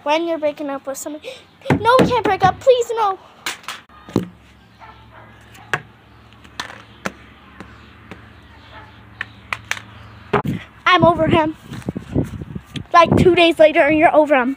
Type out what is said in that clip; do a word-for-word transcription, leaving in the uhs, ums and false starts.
when you're breaking up with somebody. No, we can't break up. Please, no. I'm over him. Like two days later and you're over him.